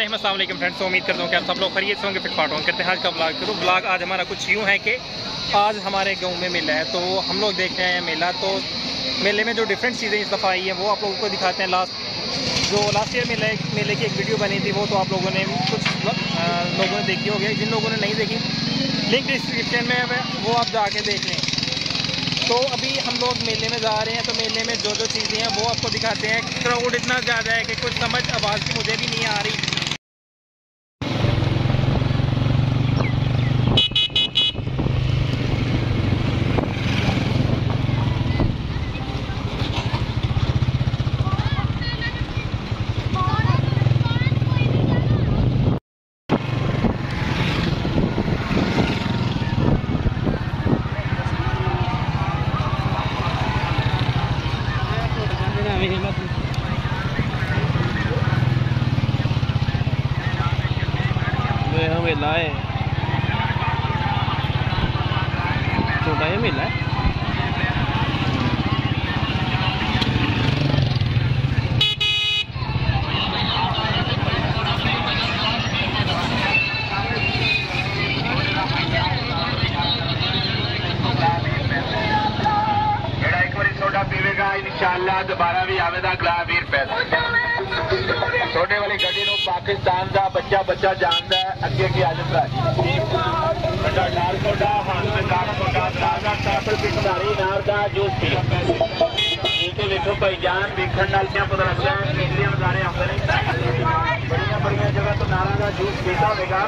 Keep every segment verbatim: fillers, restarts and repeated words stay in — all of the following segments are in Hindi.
अस्सलाम वालेकुम फ्रेंड्स। उम्मीद करता हूँ कि आप सब लोग खैरियत से होंगे, फिटफाट होंगे। करते हैं आज का ब्लॉग। तो ब्लॉग आज हमारा कुछ यूँ है कि आज हमारे गांव में मेला है, तो हम लोग देख रहे हैं मेला। तो मेले में जो डिफरेंट चीज़ें इस दफ़ा आई हैं वो आप लोगों को दिखाते हैं। लास्ट जो लास्ट ईयर मेले मेले की एक वीडियो बनी थी वो तो आप लोगों ने कुछ लोगों ने देखी होगी। जिन लोगों ने नहीं देखी, लिंक डिस्क्रिप्शन में है, वो आप जाके देख लें। तो अभी हम लोग मेले में जा रहे हैं, तो मेले में जो जो चीज़ें हैं वो आपको दिखाते हैं। क्राउड इतना ज़्यादा है कि कुछ समझ आवाज़ की मुझे भी नहीं आ रही। मेला है, छोटा ही मेला है। जेड़ा एक बार सोडा पीवेगा इंशाअल्लाह दोबारा भी आवेगा गिलास बीस रुपए। सोडे वाली गड्डी नूं पाकिस्तान का बच्चा बच्चा जानता है, अगे की आदत है। लाल सोडा हाथ में काला सोडा ताजा टाफल की खिलाड़ी नार का जूस पी तो देखो भाईजान देखने नाल क्या पता लगता है पिछले नजारे आते नहीं। बड़िया बड़िया जगह तो नारा का जूस पीता होगा।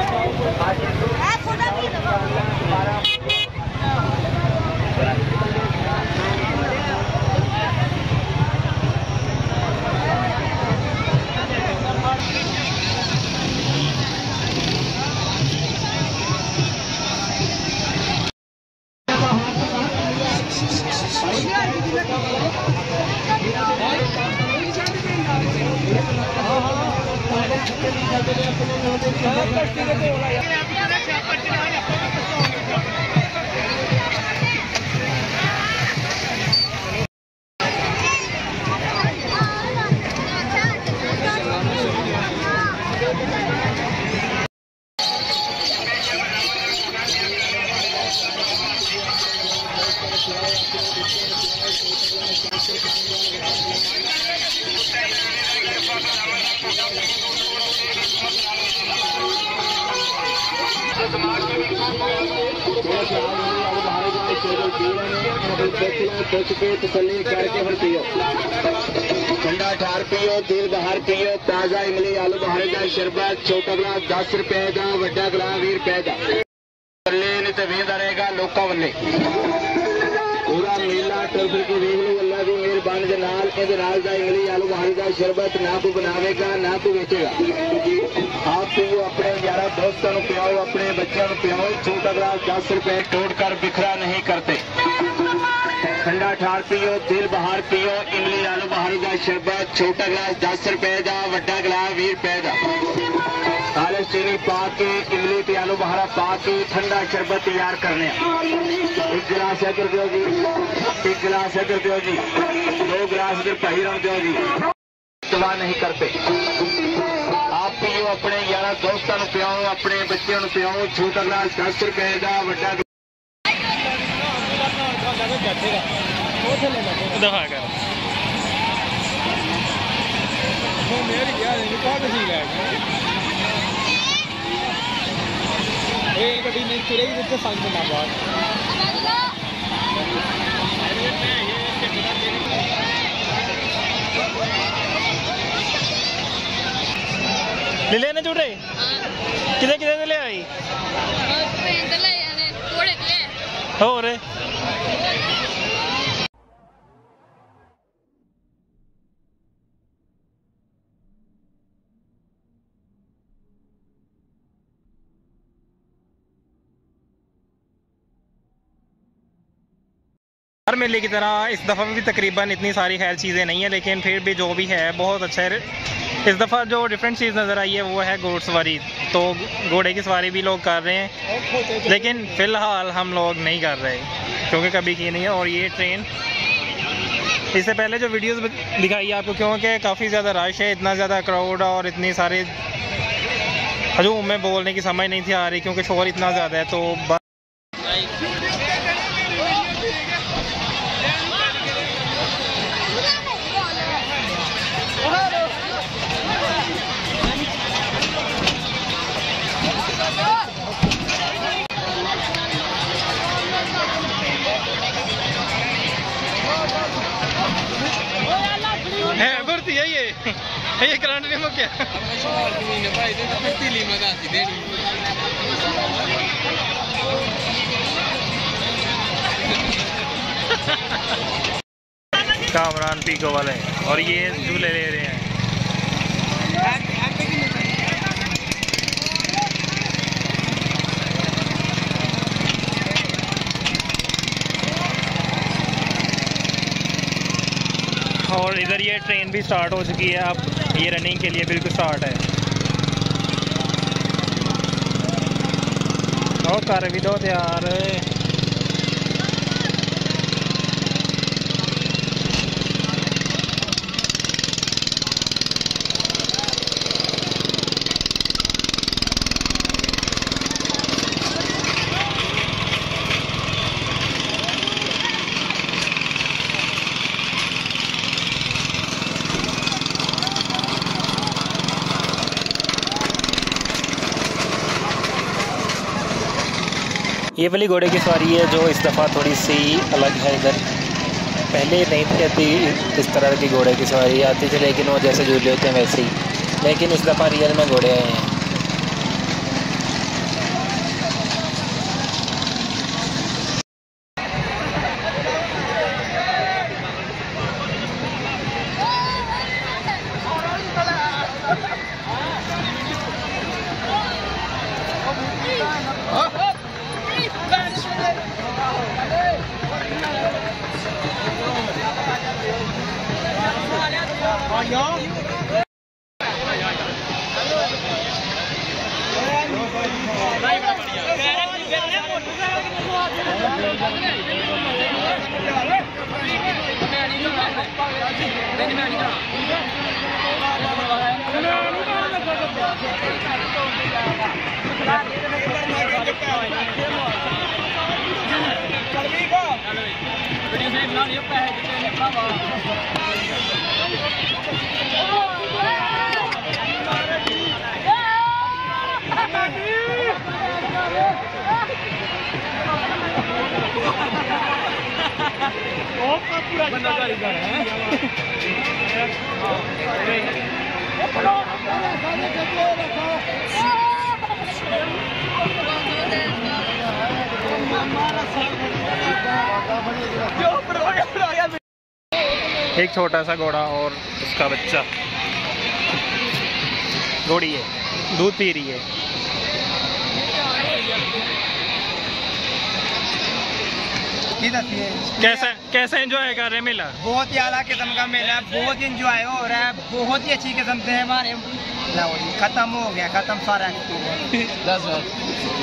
तसल्ली करके फिर पियो, ठंडा ठार पियो, दिल बहार पियो, ताजा इमली आलू बहारे का शरबत। छोटा गिलास दस रुपए का, वड्डा गिलास बीस रुपए का। नहीं तो वेंदा रहेगा लोका वाले। पूरा मेला टर्फल की वेख लो। अल्लाह की मेहरबानी के नाल इहदे नाल दा इमली आलू बहारे का शरबत ना कोई बनावेगा ना कोई बेचेगा। आप पियो, अपने यारा दोस्तों को पियाओ, अपने बच्चों को पियाओ। छोटा गिलास दस रुपए तोड़ कर बिखरा नहीं करते। ठंडा ठार पियो, दिल बहार पियो, इमली आलू बहार का शरबत। छोटा गिलास दस रुपए का, वड्डा गिलास बीस रुपए का। काले चीनी पा के इमली ते आलू बहारा पा के ठंडा शरबत तैयार करने। एक गिलास इधर दो जी, एक गिलास इधर दो जी, दो गिलास इधर भाई राम दो जी। दवा नहीं करते। आप पियो, अपने यारा दोस्तों को पियाओ, अपने बच्चों को पियाओ। छोटा गिलास दस रुपए का, वड्डा दफा कर गड्डी नहीं चलेगी तो संग में ना बात ले लेने जुड़े किधे किधे ले आई हो रे। हर मेले की तरह इस दफ़ा भी तकरीबन इतनी सारी खैर चीज़ें नहीं है, लेकिन फिर भी जो भी है बहुत अच्छा है। इस दफ़ा जो डिफरेंट चीज़ नज़र आई है वो है घोड़ सवारी। तो घोड़े की सवारी भी लोग कर रहे हैं, लेकिन फ़िलहाल हम लोग नहीं कर रहे क्योंकि कभी की नहीं है। और ये ट्रेन इससे पहले जो वीडियोस दिखाई है आपको, क्योंकि काफ़ी ज़्यादा रश है, इतना ज़्यादा क्राउड और इतनी सारे हजूम में बोलने की समझ नहीं थी आ रही क्योंकि शोर इतना ज़्यादा है। तो है भर्ती है ये ये करंट नहीं मुक्या कामरान पीको वाले और ये झूले ले रहे हैं। और इधर ये ट्रेन भी स्टार्ट हो चुकी है। अब ये रनिंग के लिए बिल्कुल स्टार्ट है। और कर भी दो तैयार। ये वाली घोड़े की सवारी है जो इस दफ़ा थोड़ी सी अलग है। इधर पहले नहीं थी आती इस तरह की घोड़े की सवारी आती थी, लेकिन वो जैसे झूले होते हैं वैसे ही, लेकिन इस दफ़ा रियल में घोड़े आए हैं। एक छोटा सा घोड़ा और उसका बच्चा, घोड़ी है, दूध पी रही है। कैसा कैसा एंजॉय कर रहे हैं मेला? बहुत ही आला किस्म का मेला, बहुत एंजॉय हो रहा है, बहुत ही अच्छी किस्म से हमारे खत्म हो गया, खत्म सारा एक्सपीरियंस।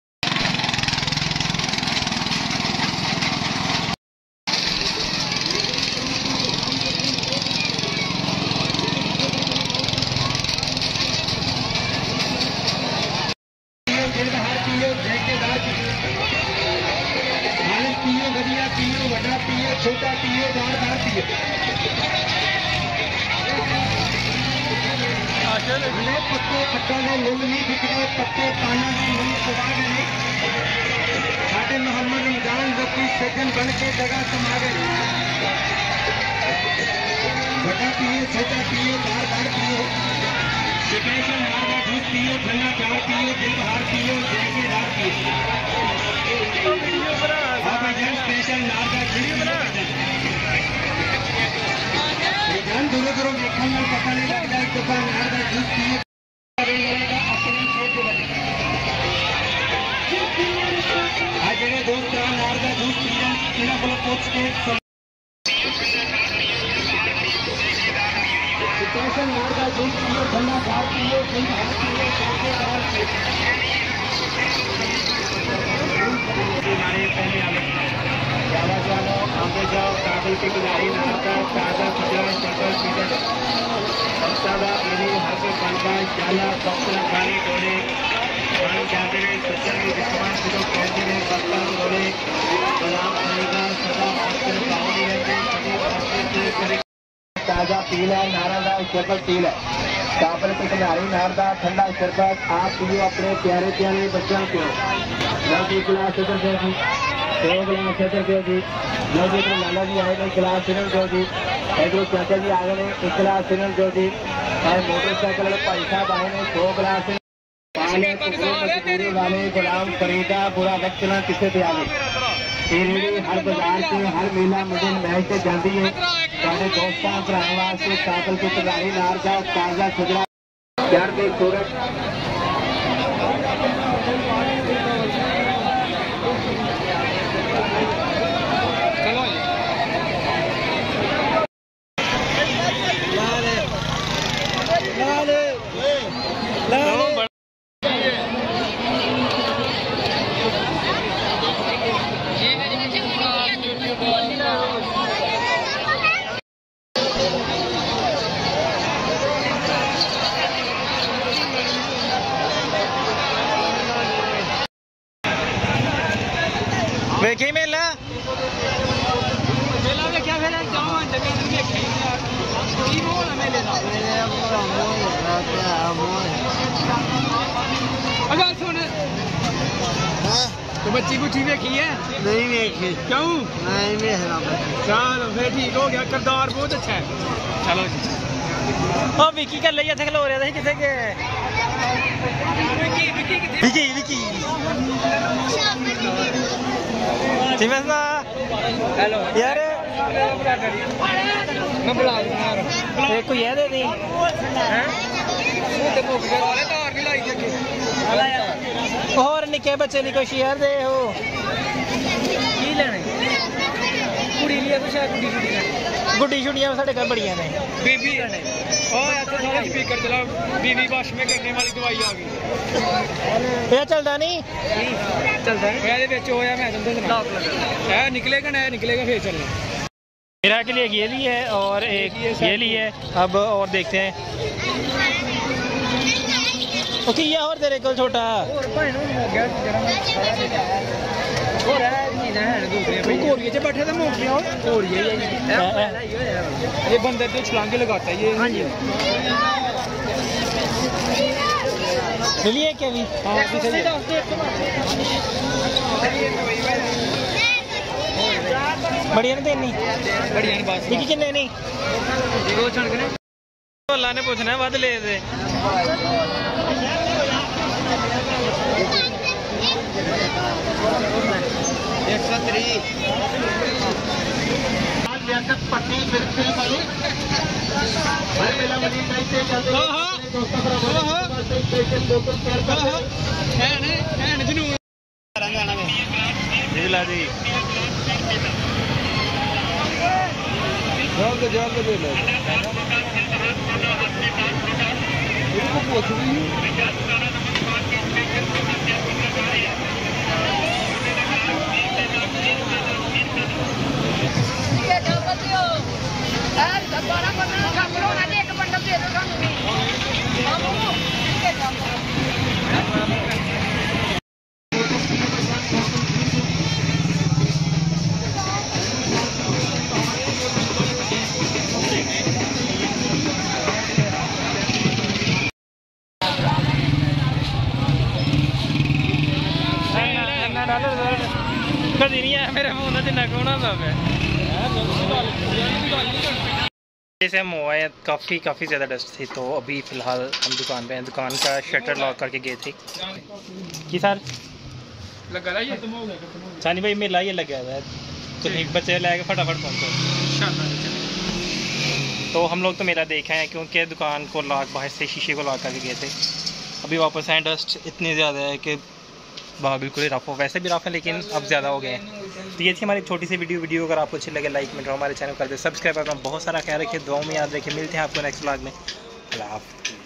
छोटा पियो दार पियो पत्ते पत्ता ने मुल नहीं बिकने, पत्ते पाना ने मुल सुबह नहीं। साढ़े मोहम्मद रमजान रफी सज्जन बन के जगह समा गए। बड़ा पियो छोटा पियो दार दार पियो, स्पेशल नारदा दूध पियो, ठंडा चाय पियो, दिल बहार पियो, जायकेदार पियो। हाँ भाईजान स्पेशल नारदा ध्यान दूर दूर देखने में पता नहीं लगता है। तो नारदा जूस पिए आज जगह दोस्त नारदा जूस पीना बोलो कोच के स्पेशल नारदा जूस पियो, ठंडा चाय पियो, दिल बहार पियो, जायकेदार पियो। हमारे पहले जावा जाओ, आगे जाओ, काबुल की खिलाड़ी नाता ताजा खजरा शक्ल सीधा सादा मेरी हर के पंपा शाला बक्सर खाली डोले मान जाते हैं सच्चर की दुश्मन को कहते हैं बक्सर डोले गुलाम खाएगा सदा बक्सर पावनी रहते सभी बक्सर करे ताजा पीला नारादा शक्ल पीला काबल के खिलाड़ी नारदा ठंडा शरबत आप पियो अपने प्यारे प्यारे बच्चों को नौजी गिलास इधर दो जी दो गिलास इधर दो जी नौजी तो लाला जी आए हैं गिलास इधर दो जी इधर चाचा जी आए हैं एक गिलास इधर दो जी और मोटरसाइकिल वाले भाई साहब आए हैं दो गिलास वाले मजदूरी वाले गुलाम खरीदा बुरा वक्त ना किसे पे आवे रेडी हर बाजार से हर मेला मुझे महल से जाती है सारे दोस्तों भरावां वास्ते काबल के खिलाड़ी नारदा ताजा खजरा यार देख सूरज देखी मेला मेला में क्या मेला जाऊँ जगह तुम देखी की बोल मेले ना मेले पूरा मोर क्या मोर अगर सुन हां तो बच्ची बुच्ची देखी है नहीं देखी क्यों नहीं देखना चलो फिर ठीक हो गया किरदार बहुत अच्छा है चलो ओ विकी कर लिया थे खलो रहे थे किसे के विकी विकी विकी विकी चिमसा हेलो यार मैं बुला दूंगा एक को ये दे दी हैं तो मुक गए वाले तार नहीं लाई देखी और निके बच्चे ली कोई शेयर दे हो की लेने कुड़ी लिया कुछ है कुड़ी कुड़ी गुड्डी छुट्टियां साढ़े घर बड़ियां ने बीबी ने और ऐसे सारा स्पीकर चला बीबी वॉश में करने वाली दवाई आ गई ये चलता नहीं चलता है ये ਵਿੱਚ ਹੋਇਆ मैं तुमसे सुना है निकलेगा ना निकलेगा फिर चलना मेरा के लिए ये ली है और एक ये ली है अब और देखते हैं ओके ये और तेरे को छोटा और भाई हो गया जरा और है नहीं ना दूसरे भाई कोरिया से बैठे थे मुक गया और कोरिया ही है ये बंदर तो छलांगे लगाता है ये हां जी मिलिए क्या भी हां पीछे बढ़िया नहीं देनी बढ़िया नहीं बात देखी किन्ने नहीं वो छण के अल्लाह ने पूछना है वध ले दे एक सौ तीस पट्टी फिरती वाली हर मेला मनी कैसे चलते हैं दोस्तों पर स्पेशल लोकल शेयर कर है ने है ने जनू जाना में दिला दी जल्द जल्द दे ले इसको पूछ रही कभी नहीं आया मेरे मुंह जिन्ना कोना जैसे हम हुआ है काफ़ी काफ़ी ज़्यादा डस्ट थी तो अभी फ़िलहाल हम दुकान पे हैं दुकान का शटर लॉक करके गए थे कि सर लगा रहा ये सानी भाई मेला ये लग गया है तो एक बच्चे लेके फटाफट पहुँचो तो हम लोग तो मेला देखे हैं क्योंकि दुकान को लॉक बाहर से शीशे को लॉक करके गए थे अभी वापस आए डस्ट इतनी ज़्यादा है कि बाहर बिल्कुल ही रफ हो वैसे भी रफ है लेकिन अब ज़्यादा हो गए हैं तो ये थी हमारी छोटी सी वीडियो वीडियो अगर आपको अच्छी लगे लाइक में हमारे चैनल कर दे सब्सक्राइब करना बहुत सारा ख्याल रखिए दुआओं में याद रखिए मिलते हैं आपको नेक्स्ट व्लॉग में अल्लाह हाफ़िज़।